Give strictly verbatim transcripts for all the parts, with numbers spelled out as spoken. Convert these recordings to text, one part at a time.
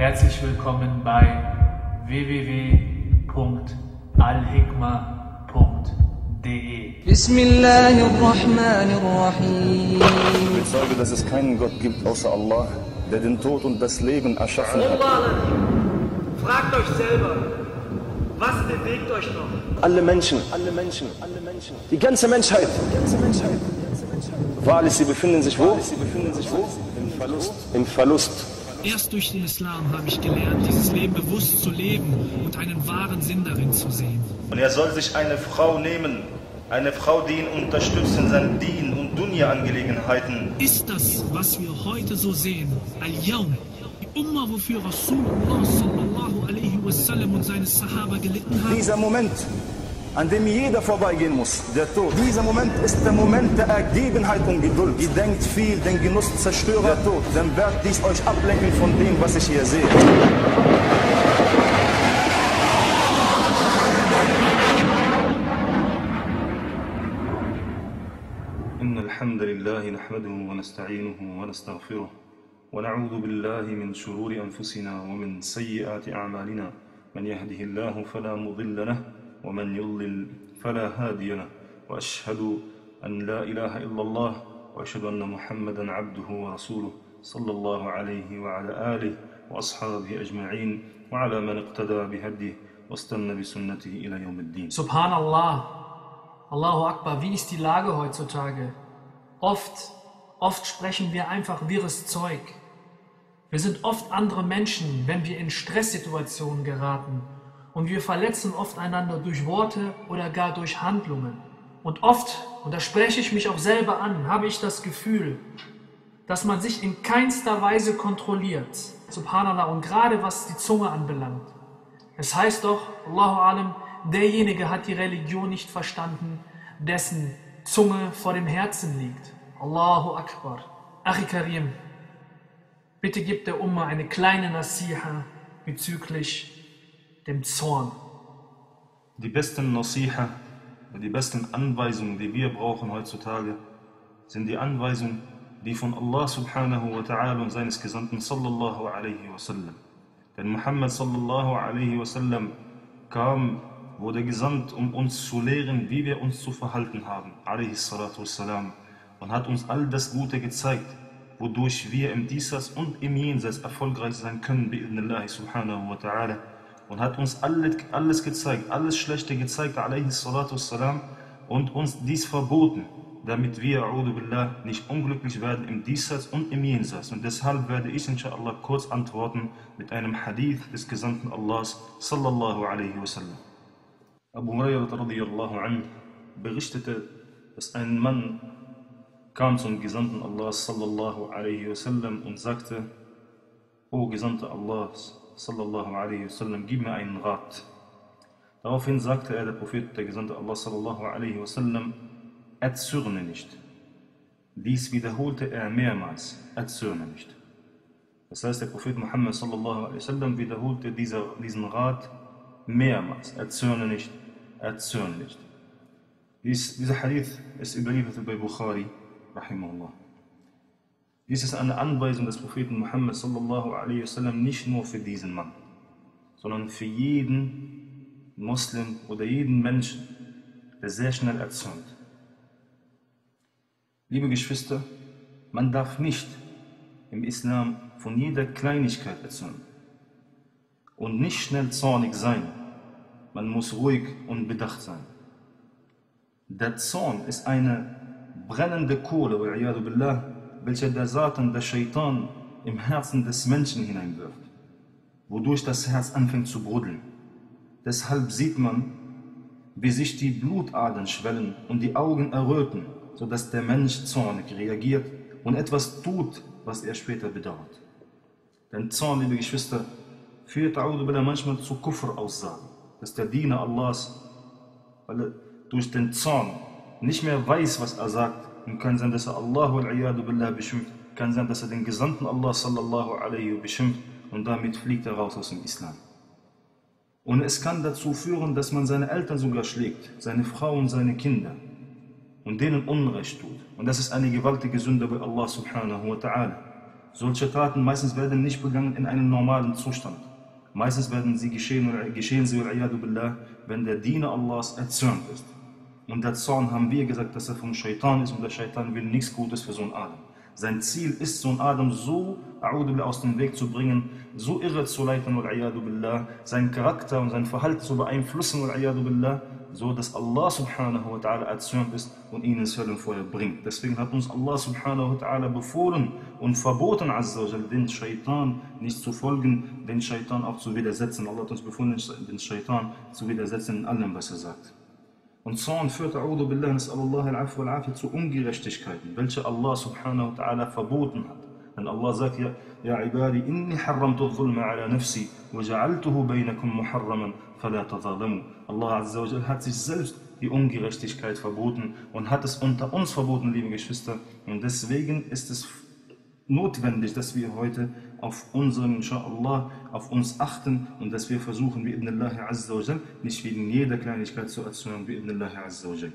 Herzlich willkommen bei w w w punkt al hikma punkt de. Bismillahirrahmanirrahim. Ich bezeuge, dass es keinen Gott gibt außer Allah, der den Tod und das Leben erschaffen hat. Fragt euch selber, was bewegt euch noch? Alle Menschen, alle Menschen, alle Menschen, die ganze Menschheit, die ganze Menschheit, die ganze Menschheit. Wahrlich, sie befinden sich wo? Sie befinden sich wo? Im Verlust. Im Verlust. Erst durch den Islam habe ich gelernt, dieses Leben bewusst zu leben und einen wahren Sinn darin zu sehen. Und er soll sich eine Frau nehmen, eine Frau, die ihn unterstützt in seinen Dien- und Dunya-Angelegenheiten. Ist das, was wir heute so sehen, Al-Yawm, die Umma, wofür Rasulullah sallallahu alaihi wasallam und seine Sahaba gelitten haben? Dieser Moment, an dem jeder vorbeigehen muss, der Tod. Dieser Moment ist der Moment der Ergebenheit und Geduld. Ihr denkt viel, den Genuss zerstöre, der Tod. Dann wird dies euch ablenken von dem, was ich hier sehe. إن الحمد لله نحمده ونستعينه ونستغفره ونعوذ بالله من شرور أنفسنا ومن سيئات أعمالنا من يهده الله فلا مضل له ومن يضلل فلا هادي له وأشهد أن لا إله إلا الله وأشهد أن محمدا عبده ورسوله صلى الله عليه وعلى آله وأصحابه أجمعين وعلى من اقتدى بهديه واستنى بسنته إلى يوم الدين. Subhanallah, Allahu Akbar, wie ist die Lage heutzutage? Oft, oft sprechen wir einfach wirres Zeug. Wir sind oft andere Menschen, wenn wir in Stresssituationen geraten. Und wir verletzen oft einander durch Worte oder gar durch Handlungen. Und oft, und da spreche ich mich auch selber an, habe ich das Gefühl, dass man sich in keinster Weise kontrolliert. Subhanallah, und gerade was die Zunge anbelangt. Es heißt doch, Allahu Alam, derjenige hat die Religion nicht verstanden, dessen Zunge vor dem Herzen liegt. Allahu Akbar. Achi Karim, bitte gib der Umma eine kleine Nasiha bezüglich dem Zorn. Die besten Nasiha, die besten Anweisungen, die wir brauchen heutzutage, sind die Anweisungen, die von Allah subhanahu wa ta'ala und seines Gesandten sallallahu alaihi wasallam. Denn Muhammad sallallahu alaihi wasallam kam, wurde gesandt, um uns zu lehren, wie wir uns zu verhalten haben, alaihi salatu wassalam, und hat uns all das Gute gezeigt, wodurch wir im Diesseits und im Jenseits erfolgreich sein können, bi'idhnillahi subhanahu wa ta'ala, und hat uns alles, alles gezeigt, alles Schlechte gezeigt, alaihi salatu wassalam, und uns dies verboten, damit wir, a'udhu billah, nicht unglücklich werden im Diesseits und im Jenseits. Und deshalb werde ich, inshallah, kurz antworten mit einem Hadith des Gesandten Allahs, sallallahu alaihi wasallam. Abu Hurairah radiyallahu anh berichtete, dass ein Mann kam zum Gesandten Allahs, sallallahu alaihi wasallam, und sagte: O Gesandter Allahs, sallallahu alaihi wasallam, gib mir einen Rat. Daraufhin sagte er, der Prophet, der Gesandte Allah, sallallahu alaihi wasallam, erzürne nicht. Dies wiederholte er mehrmals, erzürne nicht. Das heißt, der Prophet Muhammad, sallallahu alaihi wasallam, wiederholte dieser, diesen Rat mehrmals, erzürne nicht, erzürne nicht. Dies, dieser Hadith ist überliefert bei Bukhari, rahimahullah. Dies ist eine Anweisung des Propheten Muhammad sallallahu alaihi wasallam nicht nur für diesen Mann, sondern für jeden Muslim oder jeden Menschen, der sehr schnell erzürnt. Liebe Geschwister, man darf nicht im Islam von jeder Kleinigkeit erzürnen und nicht schnell zornig sein. Man muss ruhig und bedacht sein. Der Zorn ist eine brennende Kohle, wa'iyadu billah, welche der Satan, der Shaitan, im Herzen des Menschen hineinwirft, wodurch das Herz anfängt zu brodeln. Deshalb sieht man, wie sich die Blutadern schwellen und die Augen erröten, sodass der Mensch zornig reagiert und etwas tut, was er später bedauert. Denn Zorn, liebe Geschwister, führt manchmal zu Kufr-Aussagen, dass der Diener Allahs, weil er durch den Zorn nicht mehr weiß, was er sagt, und kann sein, dass er Allah wal-'iyadu billah beschimpft, kann sein, dass er den Gesandten Allah sallallahu alaihi beschimpft, und damit fliegt er raus aus dem Islam. Und es kann dazu führen, dass man seine Eltern sogar schlägt, seine Frau und seine Kinder, und denen Unrecht tut. Und das ist eine gewaltige Sünde bei Allah subhanahu wa ta'ala. Solche Taten meistens werden nicht begangen in einem normalen Zustand. Meistens werden sie geschehen, geschehen sie, billah, wenn der Diener Allahs erzürnt ist. Und der Zorn haben wir gesagt, dass er vom Shaitan ist und der Shaitan will nichts Gutes für Sohn Adam. Sein Ziel ist, Sohn Adam so aus dem Weg zu bringen, so irre zu leiten, billah, seinen Charakter und sein Verhalten zu beeinflussen, billah, so dass Allah subhanahu wa ta'ala erzürnt ist und ihn ins Höllenfeuer bringt. Deswegen hat uns Allah subhanahu wa ta'ala befohlen und verboten, azza wa jal, den Shaitan nicht zu folgen, den Shaitan auch zu widersetzen. Allah hat uns befohlen, den Shaitan zu widersetzen in allem, was er sagt. Und Zorn führt, a'udhu billah, nas'alullah al-'afwa wal-'afiyah, zu Ungerechtigkeiten, welche Allah subhanahu wa ta'ala verboten hat. Denn Allah sagt, ja, ja ibadi, inni harramtu al-dhulma ala nafsi, wa ja'altuhu baynakum muharraman, fala tadhalamu. Allah azza wa jal hat sich selbst die Ungerechtigkeit verboten und hat es unter uns verboten, liebe Geschwister. Und deswegen ist es notwendig, dass wir heute auf unseren, inshallah, auf uns achten und dass wir versuchen, bi idnillahi azza wa jal, nicht wegen jeder Kleinigkeit zu erzählen, bi idnillahi azza wa jal.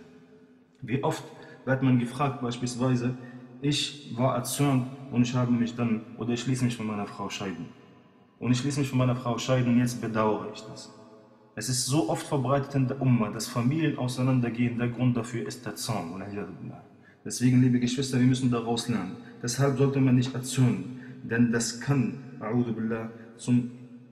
Wie oft wird man gefragt, beispielsweise, ich war erzürnt und ich habe mich dann, oder ich ließ mich von meiner Frau scheiden. Und ich ließ mich von meiner Frau scheiden und jetzt bedauere ich das. Es ist so oft verbreitet in der Umma, dass Familien auseinandergehen, der Grund dafür ist der Zorn. Deswegen, liebe Geschwister, wir müssen daraus lernen. Deshalb sollte man nicht erzürnen, denn das kann, a'udhu billah, zum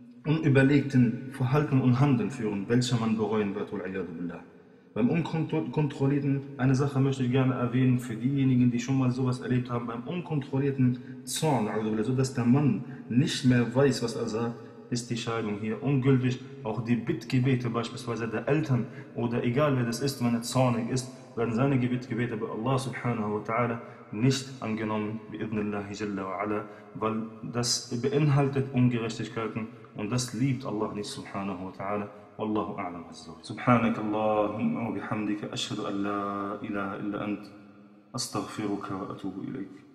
unüberlegten Verhalten und Handeln führen, welcher man bereuen wird, billah. Beim unkontrollierten, eine Sache möchte ich gerne erwähnen, für diejenigen, die schon mal sowas erlebt haben, beim unkontrollierten Zorn, so dass der Mann nicht mehr weiß, was er sagt, ist die Scheidung hier ungültig. Auch die Bittgebete beispielsweise der Eltern oder egal wer das ist, wenn er zornig ist, werden seine Bittgebete bei Allah subhanahu wa ta'ala nicht angenommen, bi'idnillahi jalla wa ala, weil das beinhaltet Ungerechtigkeiten und das liebt Allah nicht subhanahu wa ta'ala. Wallahu a'lam azza wa jalla. Subhanaka Allahumma wa bihamdika ashhadu an la ilaha illa ant astaghfiruka wa atubu ilayk.